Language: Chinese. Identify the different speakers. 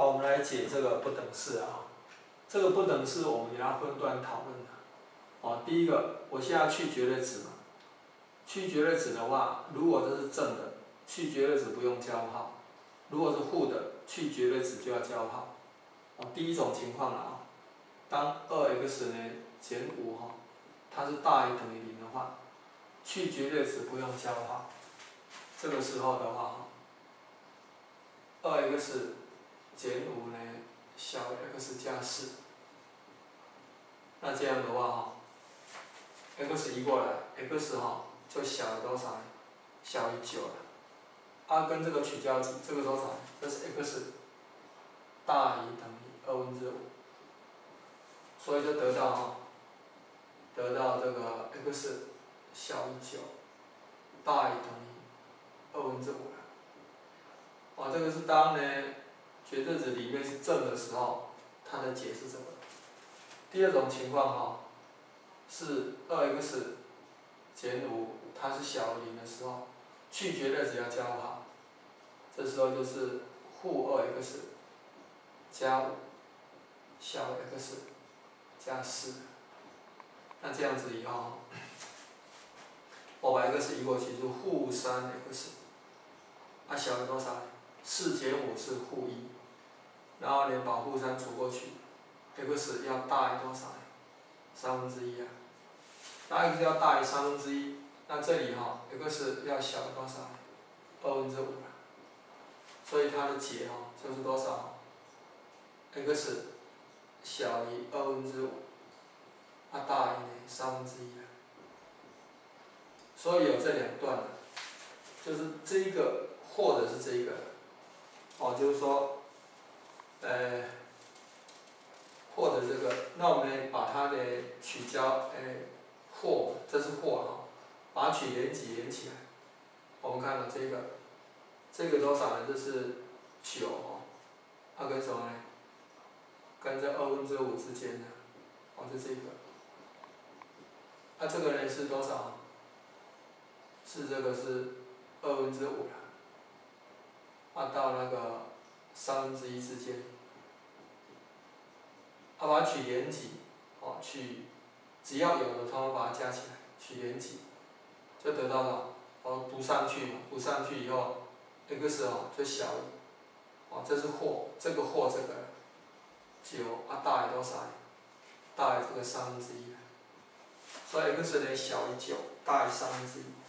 Speaker 1: 好，我们来解这个不等式啊。这个不等式我们给它分段讨论啊。第一个，我现在去绝对值嘛。去绝对值的话，如果这是正的，去绝对值不用加号；如果是负的，去绝对值就要加号。第一种情况了啊，当2x 呢减5哈，它是大于等于0的话，去绝对值不用加号。这个时候的话2x 减5呢小于 x 加4，那这样的话x 移过来 x 就小于多少呢？小于9了。跟这个取交集，这个多少？这是 x 大于等于5/2，所以就得到这个 x 小于9，大于等于5/2了。这个是当呢绝对值里面是正的时候，它的解是什么？第二种情况是2x减5，它是小于0的时候，去绝对值要加号，这时候就是负2x 加5小于 x 加4。那这样子以后，我把 x 移过去就负3x，小于多少？4减5是负1，然后呢把负3除过去 ，x 要大于多少？1/3啊。那 x 要大于1/3，那这里x 要小于多少？2/5了。所以它的解就是多少？x 小于2/5，大于1/3了。所以有这两段，就是这一个或者是这一个，就是说，或者这个，那我们呢把它的取交，或这是或把它取连几连起来。我们看到这个多少呢？这是9跟什么呢？跟这5/2之间的，是这个。这个呢是多少？是这个是5/2了。到那个1/3之间。把它取连几，只要有的，通通把它加起来，取连几，就得到了，读上去以后 ，x 就小于，这是或，这个或这个9，大于多少？大于这个1/3，所以 x 呢小于9，大于1/3。